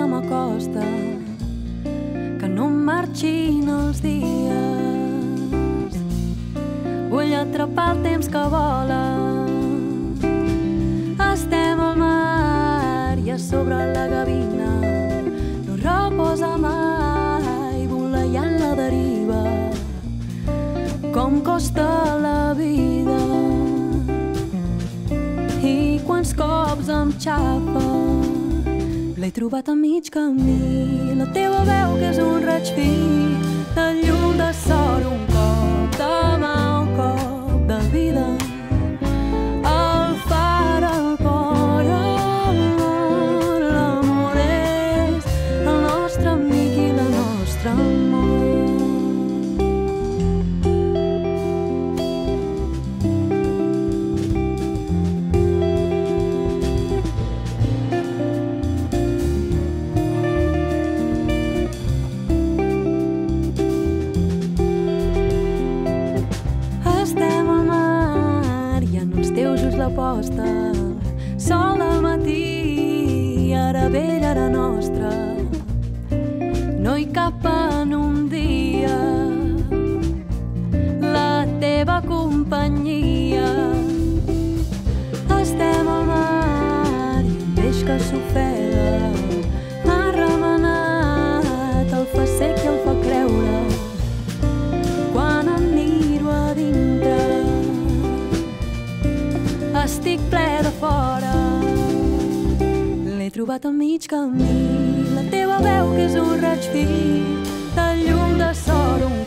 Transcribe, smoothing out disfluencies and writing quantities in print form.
m'acosta, que no em marxin els dies. Vull atrapar el temps que vola. Estem al mar i a sobre la gavina no reposa mai, voleiant la deriva. Com costa la vida i quants cops em xafa. L'he trobat a mig camí, la teva veu que és un raig fi de llum de sort, un cop de mà, un cop de vida. El far, el cor, l'amor, l'amor és el nostre amic i la nostra amor. Posta, sol al matí, ara vella, ara nostra, no hi cap en un dia la teva companyia. Estem al mar i un peix que s'ofega m'ha remenat el fa sec i el fa creure quan em miro a dintre. Estic ple de fora, l'he trobat a mig camí, la teva veu que és un raig fi de llum de sort, un